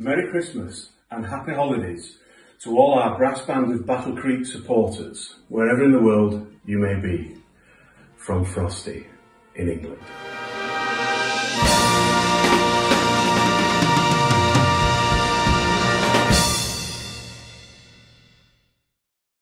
Merry Christmas and Happy Holidays to all our brass band of Battle Creek supporters, wherever in the world you may be, from Frosty in England.